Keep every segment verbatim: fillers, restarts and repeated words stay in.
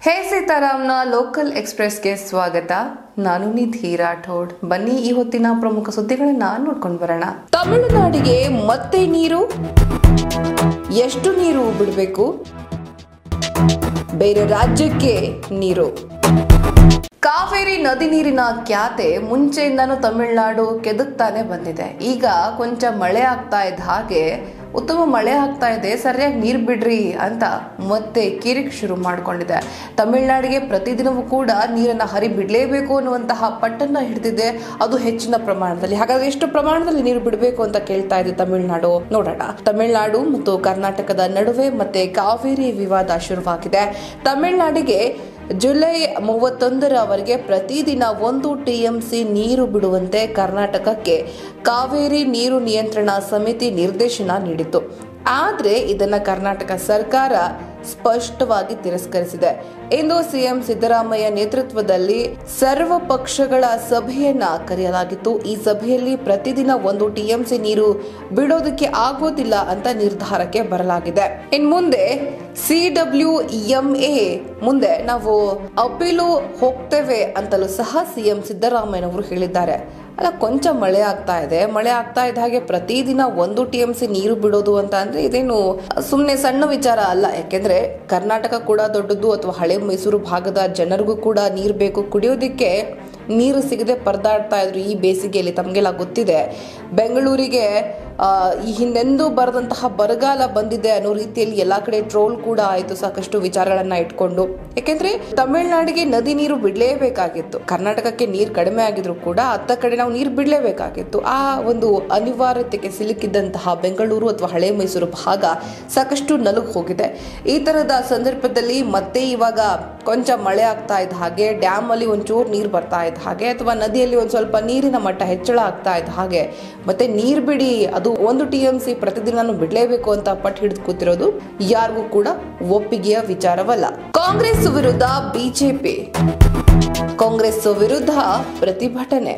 ಹೇ ಸೀತಾರಾಮ್ನ local ಎಕ್ಸ್‌ಪ್ರೆಸ್‌ಗೆ ಸ್ವಾಗತ. ನಾನು ನಿಧಿ ರಾಠೋಡ್. ಬನ್ನಿ ಈ ಹೊತ್ತಿನ ಪ್ರಮುಖ ಸುದ್ದಿಗಳನ್ನ ನೋಡ್ಕೊಂಡು ಬರೋಣ. ತಮಿಳುನಾಡಿಗೆ ಮತ್ತೆ ನೀರು, ಎಷ್ಟು ನೀರು ಬಿಡಬೇಕು, ಬೇರೆ ರಾಜ್ಯಕ್ಕೆ ನೀರು. ಕಾವೇರಿ ನದಿ ನೀರಿನ ಖ್ಯಾತೆ ಮುಂಚೆಯಿಂದನೂ ತಮಿಳುನಾಡು ಕೆದಕ್ತಾನೆ ಬಂದಿದೆ. ಈಗ ಕೊಂಚ ಮಳೆ ಆಗ್ತಾ ಇದ್ದ ಹಾಗೆ ಉತ್ತಮ ಮಳೆ ಆಗ್ತಾ ಇದೆ, ಸರಿಯಾಗಿ ನೀರು ಬಿಡ್ರಿ ಅಂತ ಮತ್ತೆ ಕಿರಿಕ್ ಶುರು ಮಾಡಿಕೊಂಡಿದೆ. ತಮಿಳುನಾಡಿಗೆ ಪ್ರತಿದಿನವೂ ಕೂಡ ನೀರನ್ನು ಹರಿ ಬಿಡಲೇಬೇಕು ಅನ್ನುವಂತಹ ಪಟ್ಟನ್ನ ಹಿಡಿದಿದೆ, ಅದು ಹೆಚ್ಚಿನ ಪ್ರಮಾಣದಲ್ಲಿ. ಹಾಗಾದ್ರೆ ಎಷ್ಟು ಪ್ರಮಾಣದಲ್ಲಿ ನೀರು ಬಿಡಬೇಕು ಅಂತ ಕೇಳ್ತಾ ಇದೆ ತಮಿಳುನಾಡು, ನೋಡೋಣ. ತಮಿಳುನಾಡು ಮತ್ತು ಕರ್ನಾಟಕದ ನಡುವೆ ಮತ್ತೆ ಕಾವೇರಿ ವಿವಾದ ಶುರುವಾಗಿದೆ. ತಮಿಳುನಾಡಿಗೆ ಜುಲೈ ಮೂವತ್ತೊಂದರವರೆಗೆ ಪ್ರತಿದಿನ ಒಂದು ಟಿಎಂಸಿ ನೀರು ಬಿಡುವಂತೆ ಕರ್ನಾಟಕಕ್ಕೆ ಕಾವೇರಿ ನೀರು ನಿಯಂತ್ರಣ ಸಮಿತಿ ನಿರ್ದೇಶನ ನೀಡಿತು. ಆದರೆ ಇದನ್ನ ಕರ್ನಾಟಕ ಸರ್ಕಾರ ಸ್ಪಷ್ಟವಾಗಿ ತಿರಸ್ಕರಿಸಿದೆ. ಇಂದು ಸಿಎಂ ಸಿದ್ದರಾಮಯ್ಯ ನೇತೃತ್ವದಲ್ಲಿ ಸರ್ವ ಪಕ್ಷಗಳ ಸಭೆಯನ್ನ ಕರೆಯಲಾಗಿತ್ತು. ಈ ಸಭೆಯಲ್ಲಿ ಪ್ರತಿದಿನ ಒಂದು ಟಿಎಂಸಿ ನೀರು ಬಿಡೋದಕ್ಕೆ ಆಗೋದಿಲ್ಲ ಅಂತ ನಿರ್ಧಾರಕ್ಕೆ ಬರಲಾಗಿದೆ. ಇನ್ ಮುಂದೆ ಸಿಡಬ್ಲ್ಯೂಎಂಎ ಮುಂದೆ ನಾವು ಅಪೀಲು ಹೋಗ್ತೇವೆ ಅಂತಲೂ ಸಹ ಸಿಎಂ ಸಿದ್ದರಾಮಯ್ಯನವರು ಹೇಳಿದ್ದಾರೆ. ಅಲ್ಲ, ಕೊಂಚ ಮಳೆ ಆಗ್ತಾ ಇದೆ, ಮಳೆ ಆಗ್ತಾ ಇದ್ದ ಹಾಗೆ ಪ್ರತಿದಿನ ಒಂದು ಟಿಎಂಸಿ ನೀರು ಬಿಡೋದು ಅಂತ ಅಂದ್ರೆ ಇದೇನು ಸುಮ್ಮನೆ ಸಣ್ಣ ವಿಚಾರ ಅಲ್ಲ. ಯಾಕೆಂದ್ರೆ ಕರ್ನಾಟಕ ಕೂಡ ದೊಡ್ಡದು, ಅಥವಾ ಹಳೆ ಮೈಸೂರು ಭಾಗದ ಜನರಿಗೂ ಕೂಡ ನೀರು ಬೇಕು. ಕುಡಿಯೋದಿಕ್ಕೆ ನೀರು ಸಿಗದೆ ಪರದಾಡ್ತಾ ಇದ್ರು ಈ ಬೇಸಿಗೆಯಲ್ಲಿ. ತಮಗೆಲ್ಲ ಗೊತ್ತಿದೆ, ಬೆಂಗಳೂರಿಗೆ ಈ ಹಿಂದೆಂದೂ ಬರದಂತಹ ಬರಗಾಲ ಬಂದಿದೆ ಅನ್ನೋ ರೀತಿಯಲ್ಲಿ ಎಲ್ಲಾ ಕಡೆ ಟ್ರೋಲ್ ಕೂಡ ಆಯಿತು, ಸಾಕಷ್ಟು ವಿಚಾರಗಳನ್ನ ಇಟ್ಕೊಂಡು. ಯಾಕೆಂದ್ರೆ ತಮಿಳುನಾಡಿಗೆ ನದಿ ನೀರು ಬಿಡಲೇಬೇಕಾಗಿತ್ತು. ಕರ್ನಾಟಕಕ್ಕೆ ನೀರು ಕಡಿಮೆ ಆಗಿದ್ರು ಕೂಡ ಅತ್ತ ಕಡೆ ನಾವು ನೀರು ಬಿಡಲೇಬೇಕಾಗಿತ್ತು. ಆ ಒಂದು ಅನಿವಾರ್ಯತೆಗೆ ಸಿಲುಕಿದ್ದಂತಹ ಬೆಂಗಳೂರು ಅಥವಾ ಹಳೆ ಮೈಸೂರು ಭಾಗ ಸಾಕಷ್ಟು ನಲುಗು ಹೋಗಿದೆ. ಈ ತರದ ಸಂದರ್ಭದಲ್ಲಿ ಮತ್ತೆ ಇವಾಗ ಕೊಂಚ ಮಳೆ ಆಗ್ತಾ ಇದ್ದ ಹಾಗೆ, ಡ್ಯಾಮ್ ಅಲ್ಲಿ ಒಂಚೂರು ನೀರು ಬರ್ತಾ ಇದ್ದ ಹಾಗೆ, ಅಥವಾ ನದಿಯಲ್ಲಿ ಒಂದ್ ಸ್ವಲ್ಪ ನೀರಿನ ಮಟ್ಟ ಹೆಚ್ಚಳ ಆಗ್ತಾ ಇದ್ದ ಹಾಗೆ ಮತ್ತೆ ನೀರ್ ಬಿಡಿ, ಅದು ಒಂದು ಟಿಎಂಸಿ ಪ್ರತಿದಿನ ಬಿಡಲೇಬೇಕು ಅಂತ ಪಟ್ಟು ಹಿಡಿದು ಕೂತಿರೋದು ಯಾರಿಗೂ ಕೂಡ ಒಪ್ಪಿಗೆಯ ವಿಚಾರವಲ್ಲ. ಕಾಂಗ್ರೆಸ್ ವಿರುದ್ಧ ಬಿಜೆಪಿ, ಕಾಂಗ್ರೆಸ್ ವಿರುದ್ಧ ಪ್ರತಿಭಟನೆ,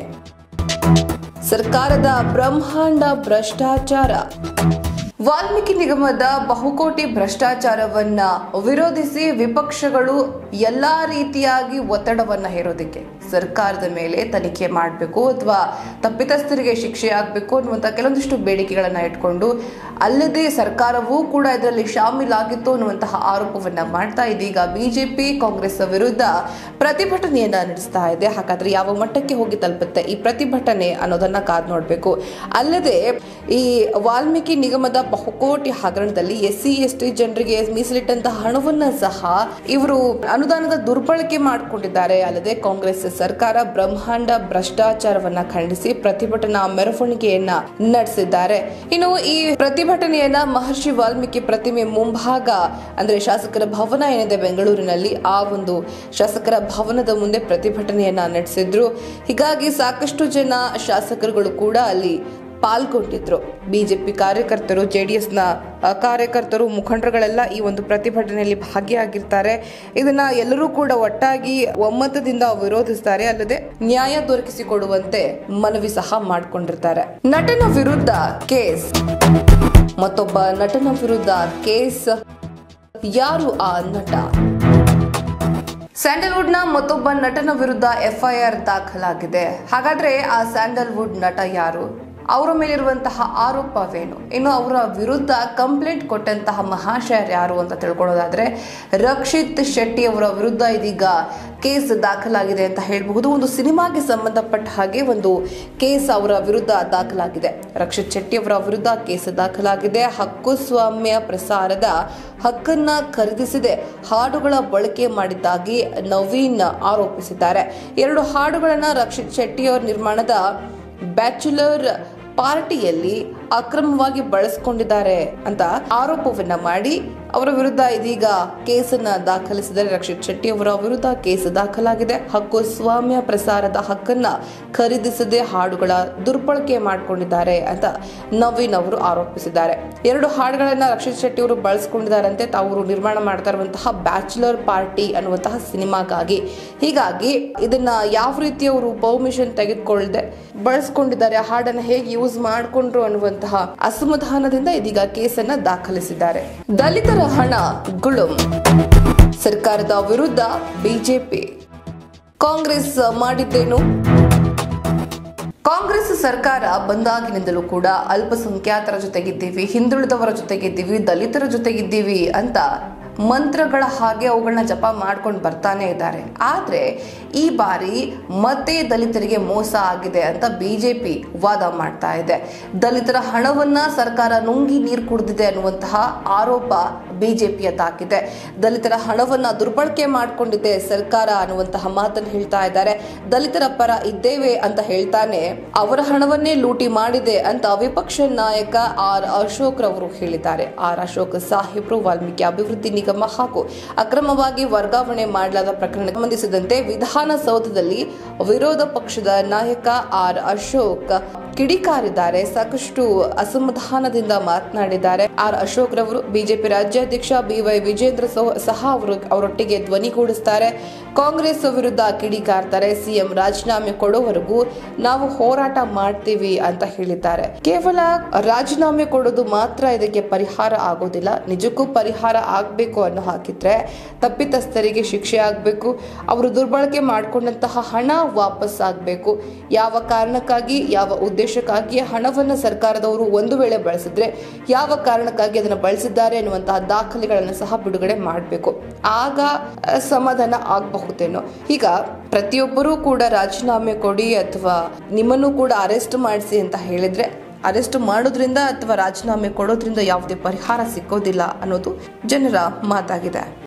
ಸರ್ಕಾರದ ಬ್ರಹ್ಮಾಂಡ ಭ್ರಷ್ಟಾಚಾರ. ವಾಲ್ಮೀಕಿ ನಿಗಮದ ಬಹುಕೋಟಿ ಭ್ರಷ್ಟಾಚಾರವನ್ನ ವಿರೋಧಿಸಿ ವಿಪಕ್ಷಗಳು ಎಲ್ಲಾ ರೀತಿಯಾಗಿ ಒತ್ತಡವನ್ನ ಹೇರೋದಕ್ಕೆ ಸರ್ಕಾರದ ಮೇಲೆ ತನಿಖೆ ಮಾಡಬೇಕು ಅಥವಾ ತಪ್ಪಿತಸ್ಥರಿಗೆ ಶಿಕ್ಷೆ ಆಗಬೇಕು ಅನ್ನುವಂಥ ಕೆಲವೊಂದಿಷ್ಟು ಬೇಡಿಕೆಗಳನ್ನ ಇಟ್ಕೊಂಡು, ಅಲ್ಲದೆ ಸರ್ಕಾರವೂ ಕೂಡ ಇದರಲ್ಲಿ ಶಾಮೀಲಾಗಿತ್ತು ಅನ್ನುವಂತಹ ಆರೋಪವನ್ನ ಮಾಡ್ತಾ ಇದೀಗ ಬಿಜೆಪಿ ಕಾಂಗ್ರೆಸ್ ವಿರುದ್ಧ ಪ್ರತಿಭಟನೆಯನ್ನ ನಡೆಸ್ತಾ ಇದೆ. ಹಾಗಾದ್ರೆ ಯಾವ ಮಟ್ಟಕ್ಕೆ ಹೋಗಿ ತಲುಪುತ್ತೆ ಈ ಪ್ರತಿಭಟನೆ ಅನ್ನೋದನ್ನ ಕಾದ್ ನೋಡ್ಬೇಕು. ಅಲ್ಲದೆ ಈ ವಾಲ್ಮೀಕಿ ನಿಗಮದ ಬಹುಕೋಟಿ ಹಗರಣದಲ್ಲಿ ಎಸ್ ಸಿ ಎಸ್ ಟಿ ಜನರಿಗೆ ಮೀಸಲಿಟ್ಟಂತಹ ಹಣವನ್ನ ಸಹ ಇವರು ಅನುದಾನದ ದುರ್ಬಳಕೆ ಮಾಡಿಕೊಂಡಿದ್ದಾರೆ. ಅಲ್ಲದೆ ಕಾಂಗ್ರೆಸ್ ಸರ್ಕಾರ ಬ್ರಹ್ಮಾಂಡ ಭ್ರಷ್ಟಾಚಾರವನ್ನ ಖಂಡಿಸಿ ಪ್ರತಿಭಟನಾ ಮೆರವಣಿಗೆಯನ್ನ ನಡೆಸಿದ್ದಾರೆ. ಇನ್ನು ಈ ಪ್ರತಿಭಟನೆಯನ್ನ ಮಹರ್ಷಿ ವಾಲ್ಮೀಕಿ ಪ್ರತಿಮೆ ಮುಂಭಾಗ, ಅಂದ್ರೆ ಶಾಸಕರ ಭವನ ಏನಿದೆ ಬೆಂಗಳೂರಿನಲ್ಲಿ, ಆ ಒಂದು ಶಾಸಕರ ಭವನದ ಮುಂದೆ ಪ್ರತಿಭಟನೆಯನ್ನ ನಡೆಸಿದ್ರು. ಹೀಗಾಗಿ ಸಾಕಷ್ಟು ಜನ ಶಾಸಕರುಗಳು ಕೂಡ ಅಲ್ಲಿ ಪಾಲ್ಗೊಂಡಿದ್ರು. ಬಿಜೆಪಿ ಕಾರ್ಯಕರ್ತರು, ಜೆಡಿಎಸ್ ನ ಕಾರ್ಯಕರ್ತರು, ಮುಖಂಡರುಗಳೆಲ್ಲ ಈ ಒಂದು ಪ್ರತಿಭಟನೆಯಲ್ಲಿ ಭಾಗಿಯಾಗಿರ್ತಾರೆ. ಇದನ್ನ ಎಲ್ಲರೂ ಕೂಡ ಒಟ್ಟಾಗಿ ಒಮ್ಮತದಿಂದ ವಿರೋಧಿಸ್ತಾರೆ. ಅಲ್ಲದೆ ನ್ಯಾಯ ದೊರಕಿಸಿಕೊಡುವಂತೆ ಮನವಿ ಸಹ ಮಾಡಿಕೊಂಡಿರ್ತಾರೆ. ನಟನ ವಿರುದ್ಧ ಕೇಸ್, ಮತ್ತೊಬ್ಬ ನಟನ ವಿರುದ್ಧ ಕೇಸ್. ಯಾರು ಆ ನಟ? ಸ್ಯಾಂಡಲ್ವುಡ್ ನ ಮತ್ತೊಬ್ಬ ನಟನ ವಿರುದ್ಧ ಎಫ್ಐಆರ್ ದಾಖಲಾಗಿದೆ. ಹಾಗಾದ್ರೆ ಆ ಸ್ಯಾಂಡಲ್ವುಡ್ ನಟ ಯಾರು? ಅವರ ಮೇಲಿರುವಂತಹ ಆರೋಪವೇನು? ಇನ್ನು ಅವರ ವಿರುದ್ಧ ಕಂಪ್ಲೇಂಟ್ ಕೊಟ್ಟಂತಹ ಮಹಾಶಯರು ಯಾರು ಅಂತ ತಿಳ್ಕೊಳ್ಳೋದಾದ್ರೆ, ರಕ್ಷಿತ್ ಶೆಟ್ಟಿ ಅವರ ವಿರುದ್ಧ ಇದೀಗ ಕೇಸ್ ದಾಖಲಾಗಿದೆ ಅಂತ ಹೇಳಬಹುದು. ಒಂದು ಸಿನಿಮಾಗೆ ಸಂಬಂಧಪಟ್ಟ ಹಾಗೆ ಒಂದು ಕೇಸ್ ಅವರ ವಿರುದ್ಧ ದಾಖಲಾಗಿದೆ. ರಕ್ಷಿತ್ ಶೆಟ್ಟಿ ಅವರ ವಿರುದ್ಧ ಕೇಸ್ ದಾಖಲಾಗಿದೆ. ಹಕ್ಕುಸ್ವಾಮ್ಯ ಪ್ರಸಾರದ ಹಕ್ಕನ್ನ ಖರೀದಿಸಿದೆ, ಹಾಡುಗಳ ಬಳಕೆ ಮಾಡಿದ್ದಾಗಿ ನವೀನ್ ಆರೋಪಿಸಿದ್ದಾರೆ. ಎರಡು ಹಾಡುಗಳನ್ನ ರಕ್ಷಿತ್ ಶೆಟ್ಟಿ ಅವರ ನಿರ್ಮಾಣದ ಬ್ಯಾಚುಲರ್ ಪಾರ್ಟಿಯಲ್ಲಿ ಅಕ್ರಮವಾಗಿ ಬಳಸಿಕೊಂಡಿದ್ದಾರೆ ಅಂತ ಆರೋಪವನ್ನ ಮಾಡಿ ಅವರ ವಿರುದ್ಧ ಇದೀಗ ಕೇಸನ್ನ ದಾಖಲಿಸಿದರೆ. ರಕ್ಷಿತ್ ಶೆಟ್ಟಿ ಅವರ ವಿರುದ್ಧ ಕೇಸ್ ದಾಖಲಾಗಿದೆ. ಹಕ್ಕು ಸ್ವಾಮ್ಯ ಪ್ರಸಾರದ ಹಕ್ಕನ್ನ ಖರೀದಿಸದೆ ಹಾಡುಗಳ ದುರ್ಬಳಕೆ ಮಾಡಿಕೊಂಡಿದ್ದಾರೆ ಅಂತ ನವೀನ್ ಅವರು ಆರೋಪಿಸಿದ್ದಾರೆ. ಎರಡು ಹಾಡುಗಳನ್ನ ರಕ್ಷಿತ್ ಶೆಟ್ಟಿ ಅವರು ಬಳಸಿಕೊಂಡಿದ್ದಾರಂತೆ ತಾವು ನಿರ್ಮಾಣ ಮಾಡ್ತಾ ಇರುವಂತಹ ಬ್ಯಾಚುಲರ್ ಪಾರ್ಟಿ ಅನ್ನುವಂತಹ ಸಿನಿಮಾಗಾಗಿ. ಹೀಗಾಗಿ ಇದನ್ನ ಯಾವ ರೀತಿ ಅವರು ಪರ್ಮಿಷನ್ ತೆಗೆದುಕೊಳ್ಳದೆ ಬಳಸಿಕೊಂಡಿದ್ದಾರೆ, ಹಾಡನ್ನ ಹೇಗೆ ಯೂಸ್ ಮಾಡಿಕೊಂಡ್ರು ಅನ್ನುವಂತಹ ಅಸಮಾಧಾನದಿಂದ ಇದೀಗ ಕೇಸನ್ನ ದಾಖಲಿಸಿದ್ದಾರೆ. ದಲಿತರ ಹಣ ಗುಳುಂ. ಸರ್ಕಾರದ ವಿರುದ್ಧ ಬಿಜೆಪಿ. ಕಾಂಗ್ರೆಸ್ ಮಾಡಿದ್ದೇನು? ಕಾಂಗ್ರೆಸ್ ಸರ್ಕಾರ ಬಂದಾಗಿನಿಂದಲೂ ಕೂಡ ಅಲ್ಪಸಂಖ್ಯಾತರ ಜೊತೆಗಿದ್ದೀವಿ, ಹಿಂದುಳಿದವರ ಜೊತೆಗಿದ್ದೀವಿ, ದಲಿತರ ಜೊತೆಗಿದ್ದೀವಿ ಅಂತ ಮಂತ್ರಗಳ ಹಾಗೆ ಅವುಗಳನ್ನ ಜಪ ಮಾಡ್ಕೊಂಡು ಬರ್ತಾನೆ ಇದ್ದಾರೆ. ಆದ್ರೆ ಈ ಬಾರಿ ಮತ್ತೆ ದಲಿತರಿಗೆ ಮೋಸ ಆಗಿದೆ ಅಂತ ಬಿಜೆಪಿ ವಾದ ಮಾಡ್ತಾ ಇದೆ. ದಲಿತರ ಹಣವನ್ನ ಸರ್ಕಾರ ನುಂಗಿ ನೀರು ಕುಡಿದಿದೆ ಅನ್ನುವಂತಹ ಆರೋಪ ಬಿಜೆಪಿಯದ್ದಾಗಿದೆ. ದಲಿತರ ಹಣವನ್ನ ದುರ್ಬಳಕೆ ಮಾಡಿಕೊಂಡಿದೆ ಸರ್ಕಾರ ಅನ್ನುವಂತಹ ಮಾತನ್ನು ಹೇಳ್ತಾ ಇದ್ದಾರೆ. ದಲಿತರ ಪರ ಇದ್ದೇವೆ ಅಂತ ಹೇಳ್ತಾನೆ ಅವರ ಹಣವನ್ನೇ ಲೂಟಿ ಮಾಡಿದೆ ಅಂತ ವಿಪಕ್ಷ ನಾಯಕ ಆರ್ ಅಶೋಕ್ ರವರು ಹೇಳಿದ್ದಾರೆ. ಆರ್ ಅಶೋಕ್ ಸಾಹೇಬ್ರು ವಾಲ್ಮೀಕಿ ಅಭಿವೃದ್ಧಿ ನಿಗಮ ಹಾಗೂ ಅಕ್ರಮವಾಗಿ ವರ್ಗಾವಣೆ ಮಾಡಲಾದ ಪ್ರಕರಣಕ್ಕೆ ಸಂಬಂಧಿಸಿದಂತೆ ವಿಧಾನಸೌಧದಲ್ಲಿ ವಿರೋಧ ಪಕ್ಷದ ನಾಯಕ ಆರ್ ಅಶೋಕ್ ಕಿಡಿಕಾರಿದ್ದಾರೆ. ಸಾಕಷ್ಟು ಅಸಮಾಧಾನದಿಂದ ಮಾತನಾಡಿದ್ದಾರೆ. ಆರ್ ಅಶೋಕ್ ರವರು ಬಿಜೆಪಿ ರಾಜ್ಯಾಧ್ಯಕ್ಷ ಬಿ ವೈ ವಿಜೇಂದ್ರ ಸಹ ಅವರು ಅವರೊಟ್ಟಿಗೆ ಧ್ವನಿಗೂಡಿಸ್ತಾರೆ. ಕಾಂಗ್ರೆಸ್ ವಿರುದ್ಧ ಕಿಡಿಕಾರ್ತಾರೆ. ಸಿಎಂ ರಾಜೀನಾಮೆ ಕೊಡೋವರೆಗೂ ನಾವು ಹೋರಾಟ ಮಾಡ್ತೀವಿ ಅಂತ ಹೇಳಿದ್ದಾರೆ. ಕೇವಲ ರಾಜೀನಾಮೆ ಕೊಡೋದು ಮಾತ್ರ ಇದಕ್ಕೆ ಪರಿಹಾರ ಆಗೋದಿಲ್ಲ. ನಿಜಕ್ಕೂ ಪರಿಹಾರ ಆಗ್ಬೇಕು ಅನ್ನೋ ಹಾಕಿದ್ರೆ ತಪ್ಪಿತಸ್ಥರಿಗೆ ಶಿಕ್ಷೆ ಆಗ್ಬೇಕು. ಅವರು ದುರ್ಬಳಕೆ ಮಾಡಿಕೊಂಡಂತಹ ಹಣ ವಾಪಸ್ ಆಗ್ಬೇಕು. ಯಾವ ಕಾರಣಕ್ಕಾಗಿ ಯಾವ ಉದ್ದೇಶಕ್ಕಾಗಿ ಹಣವನ್ನು ಸರ್ಕಾರದವರು ಒಂದು ವೇಳೆ ಬಳಸಿದ್ರೆ ಯಾವ ಕಾರಣಕ್ಕಾಗಿ ಅದನ್ನು ಬಳಸಿದ್ದಾರೆ ಎನ್ನುವಂತಹ ದಾಖಲೆಗಳನ್ನು ಸಹ ಬಿಡುಗಡೆ ಮಾಡಬೇಕು. ಆಗ ಸಮಾಧಾನ ಆಗಬಹುದೇನೋ. ಈಗ ಪ್ರತಿಯೊಬ್ಬರೂ ಕೂಡ ರಾಜೀನಾಮೆ ಕೊಡಿ ಅಥವಾ ನಿಮ್ಮನ್ನು ಕೂಡ ಅರೆಸ್ಟ್ ಮಾಡಿಸಿ ಅಂತ ಹೇಳಿದ್ರೆ ಅರೆಸ್ಟ್ ಮಾಡೋದ್ರಿಂದ ಅಥವಾ ರಾಜೀನಾಮೆ ಕೊಡೋದ್ರಿಂದ ಯಾವುದೇ ಪರಿಹಾರ ಸಿಕ್ಕೋದಿಲ್ಲ ಅನ್ನೋದು ಜನರ ಮಾತಾಗಿದೆ.